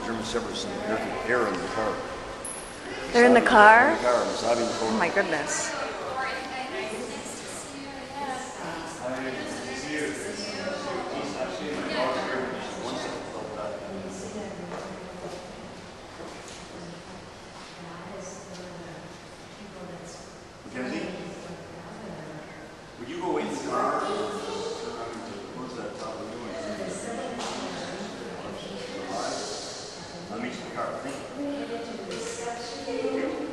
German Shepherds here in the car. They're in the car? In the car, Mesabi Dakota. Oh my goodness. Mackenzie, would you go wait in the car? Where's that top of doing? Let me see the car. Thank you.